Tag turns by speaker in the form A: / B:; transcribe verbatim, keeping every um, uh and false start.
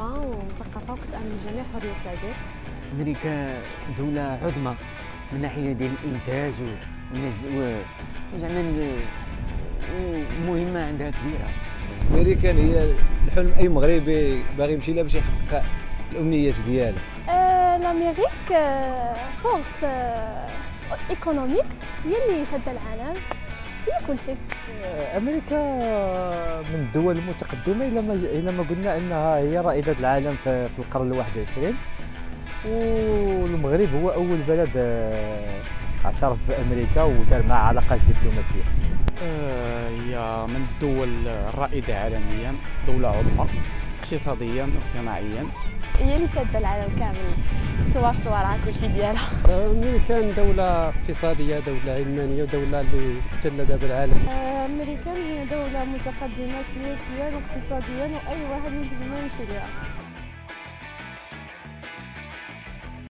A: مستقلة ومثقفة وكتأمن بجميع حرية التعبير.
B: أمريكا دولة عظمى من ناحية ديال الإنتاج وزعما مهمة عندها كبيرة.
C: أمريكان هي الحلم أي مغربي باغي يمشي لها باش يحقق الأمنيات ديالو.
D: أه الأمريك فورس ايكونوميك هي اللي شاده العالم، هي كل شيء.
E: امريكا من الدول المتقدمه الى ما الى ما قلنا انها هي رائده العالم في القرن الواحد والعشرين، والمغرب هو اول بلد اعترف بامريكا ودار معها علاقات دبلوماسيه.
F: هي من الدول الرائده عالميا، دوله عظمى اقتصاديا واجتماعيا،
D: هي اللي شاده العالم كامل، الصور صورها كلشي ديالها.
G: امريكان دوله اقتصاديه، دوله علمانيه، ودوله اللي محتله دابا العالم.
D: امريكان هي دوله متقدمه سياسيا واقتصاديا واي واحد يتمنى يمشي لها.